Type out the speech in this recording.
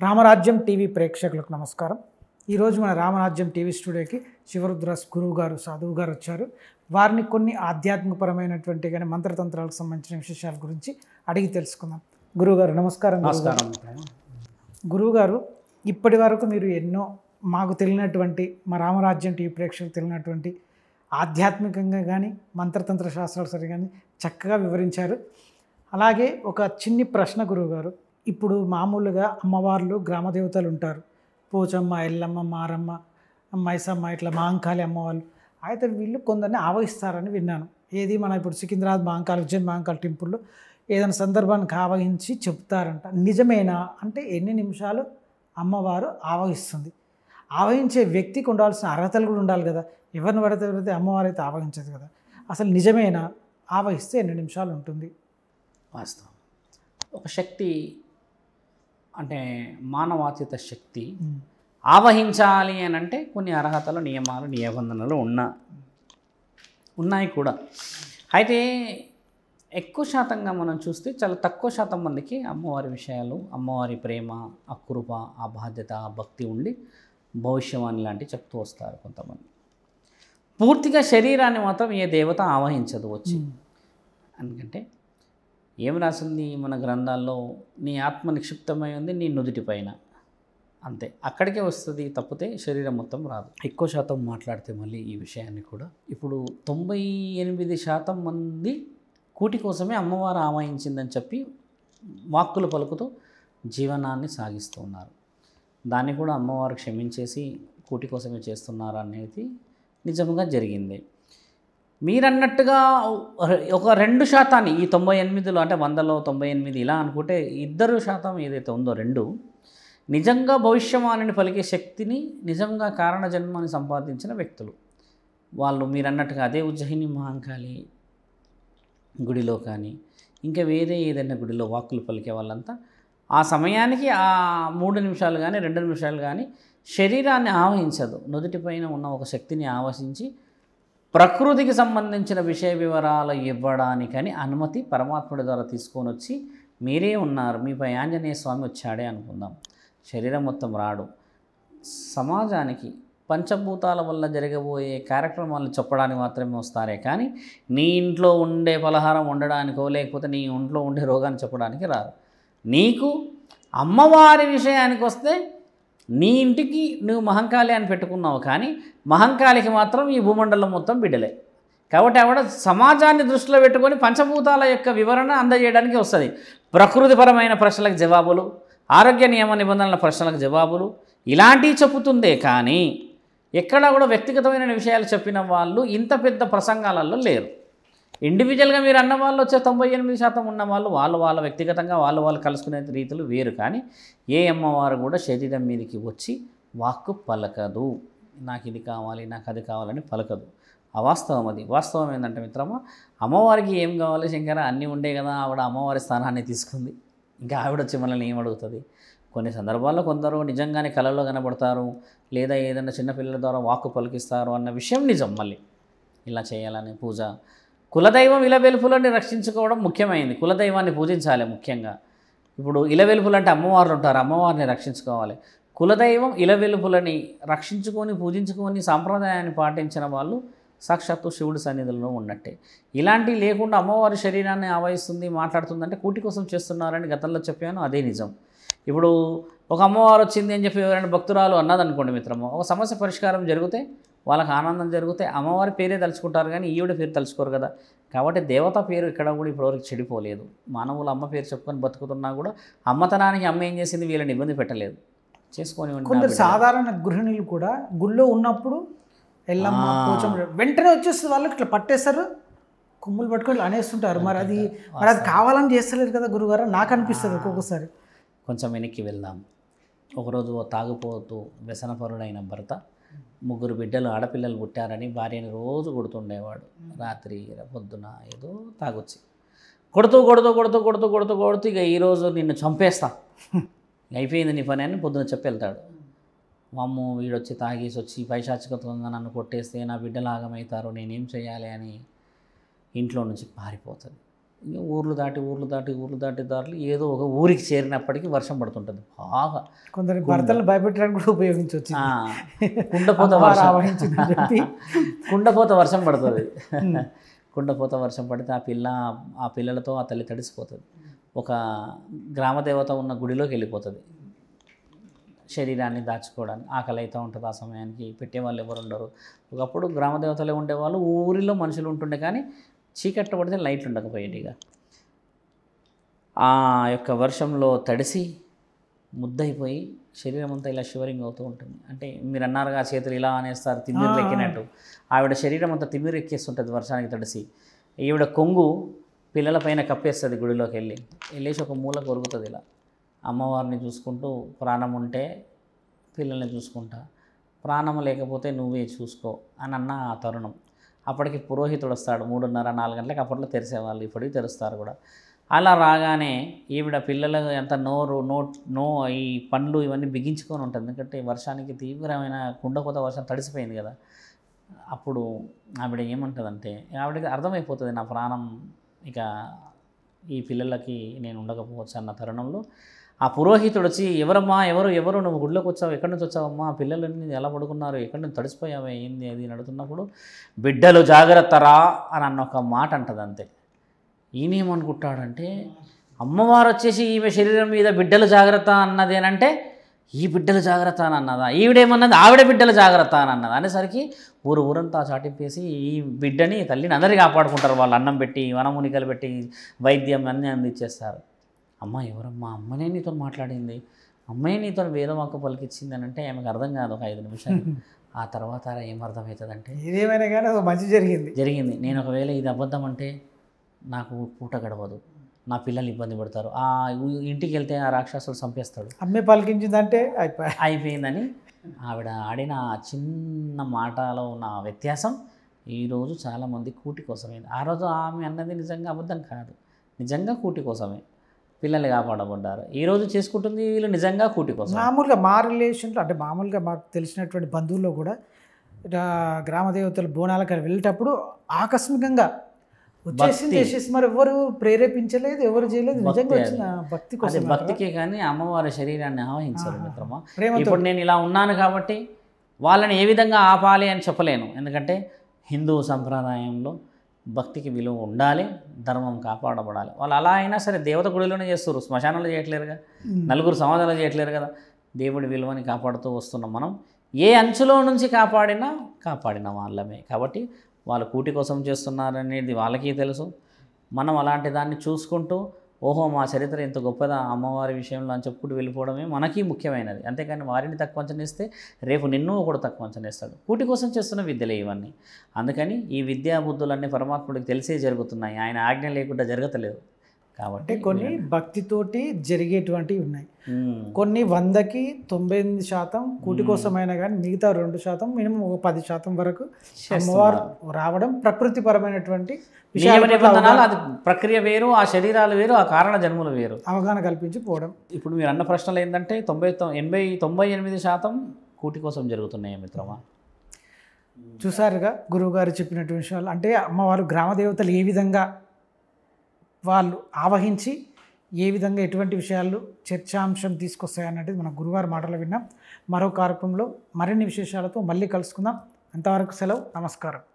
రామరాజ్యం TV ప్రేక్షకులకు నమస్కారం. ఈరోజు మన రామరాజ్యం టీవీ స్టూడియోకి శివరుద్రాస్ గురువు గారు సాధువు గారు వచ్చారు. వారిని కొన్ని ఆధ్యాత్మికపరమైనటువంటి కానీ మంత్రతంత్రాలకు సంబంధించిన విశేషాల గురించి అడిగి తెలుసుకుందాం. గురువుగారు నమస్కారం. గురువుగారు, ఇప్పటి వరకు మీరు ఎన్నో మాకు తెలియనటువంటి మా రామరాజ్యం టీవీ ప్రేక్షకులకు తెలియనటువంటి ఆధ్యాత్మికంగా కానీ మంత్రతంత్ర శాస్త్రాలు సరి కానీ చక్కగా వివరించారు. అలాగే ఒక చిన్ని ప్రశ్న గురువుగారు, ఇప్పుడు మామూలుగా అమ్మవార్లు గ్రామదేవతలు ఉంటారు, పోచమ్మ, ఎల్లమ్మ, మారమ్మ, మైసమ్మ, ఇట్లా మాంకాళి అమ్మవాళ్ళు. అయితే వీళ్ళు కొందరిని ఆవహిస్తారని విన్నాను. ఏది మన ఇప్పుడు సికింద్రాబాద్ మాంకాళి, ఉజ్జయిన్ మాంకాళి టెంపుల్లో ఏదైనా సందర్భానికి ఆవహించి చెప్తారంట. నిజమేనా? అంటే ఎన్ని నిమిషాలు అమ్మవారు ఆవహిస్తుంది? ఆవహించే వ్యక్తికి ఉండాల్సిన అర్హతలు కూడా ఉండాలి కదా. ఎవరిని పడితే అమ్మవారు అయితే ఆవహించదు కదా. అసలు నిజమేనా? ఆవహిస్తే ఎన్ని నిమిషాలు ఉంటుంది? వాస్తవం. ఒక శక్తి అంటే మానవాతీత శక్తి ఆవహించాలి అని అంటే కొన్ని అర్హతలు, నియమాలు, నిబంధనలు ఉన్నాయి కూడా. అయితే ఎక్కువ శాతంగా మనం చూస్తే చాలా తక్కువ శాతం మందికి అమ్మవారి విషయాలు, అమ్మవారి ప్రేమ, ఆ కృప, ఆ బాధ్యత, ఆ భక్తి ఉండి భవిష్యవాణి లాంటివి చెప్తూ వస్తారు కొంతమంది. పూర్తిగా శరీరాన్ని మాత్రం ఏ దేవత ఆవహించదు వచ్చి. ఎందుకంటే ఏం రాసింది మన గ్రంథాల్లో? నీ ఆత్మ నిక్షిప్తమై ఉంది నీ నుదుటి పైన, అంతే, అక్కడికే వస్తుంది తప్పితే శరీరం మొత్తం రాదు. ఎక్కువ శాతం మాట్లాడితే మళ్ళీ ఈ విషయాన్ని కూడా, ఇప్పుడు 98% మంది కూటి కోసమే అమ్మవారు ఆవహించిందని చెప్పి వాక్కులు పలుకుతూ జీవనాన్ని సాగిస్తూ ఉన్నారు. దాన్ని కూడా అమ్మవారు క్షమించేసి కూటి కోసమే చేస్తున్నారు అనేది నిజంగా జరిగింది. మీరన్నట్టుగా ఒక 2% ఈ 98లో, అంటే 100లో 98 ఇలా అనుకుంటే 2% ఏదైతే ఉందో 2 నిజంగా భవిష్యవాణిని పలికే శక్తిని, నిజంగా కారణ జన్మని సంపాదించిన వ్యక్తులు వాళ్ళు. మీరన్నట్టుగా అదే ఉజ్జయిని మహాంకాళి గుడిలో కానీ ఇంకా వేరే ఏదైనా గుడిలో వాక్కులు పలికే వాళ్ళంతా ఆ సమయానికి ఆ 3 నిమిషాలు కానీ 2 నిమిషాలు కానీ శరీరాన్ని ఆవహించదు. నుదుటిపైన ఉన్న ఒక శక్తిని ఆవహించి ప్రకృతికి సంబంధించిన విషయ వివరాలు ఇవ్వడానికని అనుమతి పరమాత్ముడి ద్వారా తీసుకొని వచ్చి, మీరే ఉన్నారు, మీపై ఆంజనేయ స్వామి వచ్చాడే అనుకుందాం, శరీరం మొత్తం రాడు. సమాజానికి పంచభూతాల వల్ల జరగబోయే కార్యక్రమాలను చెప్పడానికి మాత్రమే వస్తారే కానీ నీ ఇంట్లో ఉండే పలహారం వండడానికో లేకపోతే నీ ఇంట్లో ఉండే రోగాన్ని చెప్పడానికి రారు. నీకు అమ్మవారి విషయానికి వస్తే నీ ఇంటికి నువ్వు మహంకాళి అని పెట్టుకున్నావు, కానీ మహంకాళికి మాత్రం ఈ భూమండలం మొత్తం బిడ్డలే. కాబట్టి ఆవిడ సమాజాన్ని దృష్టిలో పెట్టుకొని పంచభూతాల యొక్క వివరణ అందజేయడానికి వస్తుంది. ప్రకృతిపరమైన ప్రశ్నలకు జవాబులు, ఆరోగ్య నియమ నిబంధనల ప్రశ్నలకు జవాబులు ఇలాంటివి చెప్పుతుందే కానీ ఎక్కడా కూడా వ్యక్తిగతమైన విషయాలు చెప్పిన వాళ్ళు ఇంత పెద్ద ప్రసంగాలలో లేరు. ఇండివిజువల్గా మీరు అన్న వాళ్ళు వచ్చే 98% ఉన్న వాళ్ళు వాళ్ళ వ్యక్తిగతంగా వాళ్ళు కలుసుకునే రీతులు వేరు. కానీ ఏ అమ్మవారు కూడా శరీరం మీదకి వచ్చి వాక్కు పలకదు, నాకు ఇది కావాలి, నాకు అది కావాలని పలకదు. అవాస్తవం అది. వాస్తవం ఏంటంటే మిత్రమా, అమ్మవారికి ఏం కావాలి శంకర, అన్నీ ఉండే కదా, ఆవిడ అమ్మవారి స్థానాన్ని తీసుకుంది, ఇంకా ఆవిడ వచ్చి మనల్ని ఏం అడుగుతుంది? కొన్ని సందర్భాల్లో కొందరు నిజంగానే కళలో కనబడతారు, లేదా ఏదైనా చిన్నపిల్లల ద్వారా వాక్కు పలికిస్తారు అన్న విషయం నిజం. మళ్ళీ ఇలా చేయాలని పూజ, కులదైవం ఇలవెలుపులని రక్షించుకోవడం ముఖ్యమైనది. కులదైవాన్ని పూజించాలి ముఖ్యంగా. ఇప్పుడు ఇలవెలుపులు అంటే అమ్మవార్లు ఉంటారు, అమ్మవారిని రక్షించుకోవాలి. కులదైవం ఇలవెలుపులని రక్షించుకొని పూజించుకొని సాంప్రదాయాన్ని పాటించిన వాళ్ళు సాక్షాత్తు శివుడి సన్నిధిలో ఉన్నట్టే. ఇలాంటివి లేకుండా అమ్మవారి శరీరాన్ని ఆవహిస్తుంది, మాట్లాడుతుందంటే కూటి కోసం చేస్తున్నారని గతంలో చెప్పాను, అదే నిజం. ఇప్పుడు ఒక అమ్మవారు వచ్చింది అని చెప్పి ఎవరైనా భక్తురాలు అన్నదనుకోండి మిత్రము, ఒక సమస్య పరిష్కారం జరిగితే వాళ్ళకి ఆనందం జరిగితే అమ్మవారి పేరే తలుచుకుంటారు కానీ ఈవిడ పేరు తలుచుకోరు కదా. కాబట్టి దేవత పేరు ఇక్కడ కూడా ఇప్పటివరకు చెడిపోలేదు. మానవులు అమ్మ పేరు చెప్పుకొని బతుకుతున్నా కూడా అమ్మతనానికి అమ్మ ఏం చేసింది, వీళ్ళని ఇబ్బంది పెట్టలేదు, చేసుకొని. కొందరు సాధారణ గృహిణులు కూడా గుళ్ళో ఉన్నప్పుడు ఎల్లమ్మ, పోచమ్మ వెంటనే వచ్చేస్తుంది, వాళ్ళకి ఇట్లా పట్టేస్తారు, కొమ్ములు పట్టుకొని అనేస్తుంటారు. మరి అది కావాలని చేస్తలేదు కదా గురుగారు, నాకు అనిపిస్తుంది ఒక్కొక్కసారి. కొంచెం వెనక్కి వెళ్దాం. ఒకరోజు తాగుపోతూ వ్యసనపరుడైన భర్త 3 బిడ్డలు ఆడపిల్లలు పుట్టారని భార్యని రోజు కొడుతుండేవాడు. రాత్రి పొద్దున ఏదో తాగొచ్చి కొడుతూ ఇక ఈరోజు నిన్ను చంపేస్తా, అయిపోయింది నీ పని అని పొద్దున చెప్పి వెళ్తాడు. వామ్మో, వీడొచ్చి తాగేసి వచ్చి పైశాచికత్వంగా నన్ను కొట్టేస్తే నా బిడ్డలు ఆగమవుతారు, నేనేం చేయాలి అని ఇంట్లో నుంచి పారిపోతుంది. ఇక ఊర్లు దాటి దారులు ఏదో ఒక ఊరికి చేరినప్పటికీ వర్షం పడుతుంటుంది బాగా. కొందరి భర్తలను భయపెట్టడానికి కూడా ఉపయోగించవచ్చు. కుండపోత అమ్మవారు వర్షం ఆవహించిందని చెప్పి. కుండపోత వర్షం పడుతుంది. కుండపోత వర్షం పడితే ఆ పిల్లలతో ఆ తల్లి తడిసిపోతుంది. ఒక గ్రామదేవత ఉన్న గుడిలోకి వెళ్ళిపోతుంది శరీరాన్ని దాచుకోవడానికి. ఆకలి అవుతూ ఉంటుంది. ఆ సమయానికి పెట్టేవాళ్ళు ఎవరు ఉండరు. ఒకప్పుడు గ్రామదేవతలే ఉండేవాళ్ళు, ఊరిలో మనుషులు ఉంటుండే, కానీ చీకట్లు పడితే లైట్లు ఉండకపోయేటిగా. ఆ యొక్క వర్షంలో తడిసి ముద్దయిపోయి శరీరం అంతా ఇలా షివరింగ్ అవుతూ ఉంటుంది. అంటే మీరు అన్నారుగా చేతులు ఇలా అనేస్తారు తిమ్మిర్లు ఎక్కినట్టు. ఆవిడ శరీరం అంతా తిమ్మిరి ఎక్కేస్తుంటుంది వర్షానికి తడిసి. ఈవిడ కొంగు పిల్లల పైన కప్పేస్తుంది. గుడిలోకి వెళ్ళేసి ఒక మూల కొరుకుతుంది ఇలా. అమ్మవారిని చూసుకుంటూ, ప్రాణం ఉంటే పిల్లల్ని చూసుకుంటా, ప్రాణం లేకపోతే నువ్వే చూసుకో అని అన్న ఆ తరుణం. అప్పటికి పురోహితుడు వస్తాడు 3:30-4 గంటలకు. అప్పట్లో తెరిసేవాళ్ళు, ఇప్పటికి తెరుస్తారు కూడా. అలా రాగానే ఈవిడ పిల్లలు ఎంత ఈ పండ్లు ఇవన్నీ బిగించుకొని ఉంటుంది. ఎందుకంటే వర్షానికి తీవ్రమైన కుండపోత వర్షం తడిసిపోయింది కదా. అప్పుడు ఆవిడ ఏమంటుందంటే, ఆవిడకి అర్థమైపోతుంది నా ప్రాణం ఇక ఈ పిల్లలకి నేను ఉండకపోవచ్చు అన్న తరుణంలో ఆ పురోహితుడు వచ్చి, ఎవరమ్మా ఎవరు నువ్వు గుడిలోకి వచ్చావు, ఎక్కడి నుంచి వచ్చావమ్మా, పిల్లలన్నీ ఎలా పడుకున్నారు, ఎక్కడి నుంచి తడిసిపోయావే, ఏంది అది అడుగుతున్నప్పుడు, బిడ్డలు జాగ్రత్తరా అని అన్న ఒక మాట అంటది అంతే. ఈయనేమనుకుంటాడంటే, అమ్మవారు వచ్చేసి ఈమె శరీరం మీద బిడ్డలు జాగ్రత్త అన్నదేనంటే ఈ బిడ్డలు జాగ్రత్త అని అన్నదా, ఈవిడేమన్నది ఆవిడ బిడ్డలు జాగ్రత్త అని అన్నది అనేసరికి ఊరంతా చాటింపేసి ఈ బిడ్డని తల్లిని అందరికీ కాపాడుకుంటారు. వాళ్ళు అన్నం పెట్టి, వనమూలికలు పెట్టి, వైద్యం అన్నీ అందించేస్తారు. అమ్మ ఎవరమ్మా, అమ్మనే నీతో మాట్లాడింది, అమ్మాయి నీతో వేదవాక్కు పలికిచ్చింది అని అంటే ఆమెకు అర్థం కాదు ఒక 5 నిమిషాలు. ఆ తర్వాత ఏమర్థమవుతుందంటే, ఏదేమైనా కానీ ఒక మంచి జరిగింది. నేను ఒకవేళ ఇది అబద్ధం అంటే నాకు పూట గడవదు, నా పిల్లలు ఇబ్బంది పడతారు, ఆ ఇంటికి వెళ్తే ఆ రాక్షసుడు చంపేస్తాడు, అమ్మే పలికించిందంటే అయిపోయిందని ఆవిడ ఆడిన ఆ చిన్న మాటలో ఉన్న వ్యత్యాసం ఈరోజు చాలామంది కూటి కోసమైంది. ఆ రోజు ఆమె అన్నది నిజంగా అబద్ధం కాదు, నిజంగా కూటి కోసమే పిల్లలు కాపాడబడ్డారు. ఈరోజు చేసుకుంటుంది వీళ్ళు నిజంగా కూటి కోసం. మామూలుగా మా రిలేషన్లో అంటే మామూలుగా మాకు తెలిసినటువంటి బంధువుల్లో కూడా గ్రామ దేవతల బోనాలకు వెళ్ళేటప్పుడు ఆకస్మికంగా వచ్చేసి మరి ఎవరు ప్రేరేపించలేదు, ఎవరు చేయలేదు, నిజంగా వచ్చిన భక్తి కోసం. భక్తికే కానీ అమ్మవారి శరీరాన్ని ఆవహించారు మిత్రమా. ఇప్పుడు నేను ఇలా ఉన్నాను కాబట్టి వాళ్ళని ఏ విధంగా ఆపాలి అని చెప్పలేను. ఎందుకంటే హిందూ సంప్రదాయంలో భక్తికి విలువ ఉండాలి, ధర్మం కాపాడబడాలి. వాళ్ళు అలా అయినా సరే దేవత గుడిలోనే చేస్తారు, శ్మశానంలో చేయట్లేరుగా, నలుగురు సమాధానాలు చేయట్లేరు కదా. దేవుడి విలువని కాపాడుతూ వస్తున్నాం మనం. ఏ అంచులో నుంచి కాపాడిన వాళ్ళమే. కాబట్టి వాళ్ళు కూటి కోసం చేస్తున్నారనేది వాళ్ళకి తెలుసు. మనం అలాంటి దాన్ని చూసుకుంటూ ఓహో మా చరిత్ర ఇంత గొప్పదా అమ్మవారి విషయంలో అని చెప్పుకుంటూ వెళ్ళిపోవడమే మనకి ముఖ్యమైనది. అంతేకాని వారిని తక్కువ అంచనేస్తే రేపు నిన్ను ఒకడు తక్కువ అంచనేస్తాడు. కూటి కోసం చేస్తున్న విద్యలే ఇవన్నీ. అందుకని ఈ విద్యా బుద్ధులన్నీ పరమాత్ముడికి తెలిసే జరుగుతున్నాయి, ఆయన ఆజ్ఞ లేకుండా జరగట్లేదు. కాబట్టి కొన్ని భక్తితోటి జరిగేటువంటివి ఉన్నాయి. కొన్ని 100కి 98% కూటి కోసమైనా కానీ మిగతా 2% మినిమం ఒక 10% వరకు అమ్మవారు రావడం ప్రకృతిపరమైనటువంటి విషయాలు. అది ప్రక్రియ వేరు, ఆ శరీరాలు వేరు, ఆ కారణ జన్ములు వేరు. అవగాహన కల్పించి పోవడం. ఇప్పుడు మీరు అన్న ప్రశ్నలు ఏంటంటే 98% కూటి కోసం జరుగుతున్నాయి మిత్రమా. చూసారుగా గురువుగారు చెప్పినటువంటి విషయాలు. అంటే అమ్మవారు గ్రామ దేవతలు ఏ విధంగా వాళ్ళు ఆవహించి ఏ విధంగా ఎటువంటి విషయాలు చర్చాంశం తీసుకొస్తాయన్నది మన గురువారి మాటలు విన్నాం. మరో కార్యక్రమంలో మరిన్ని విశేషాలతో మళ్ళీ కలుసుకుందాం. అంతవరకు సెలవు, నమస్కారం.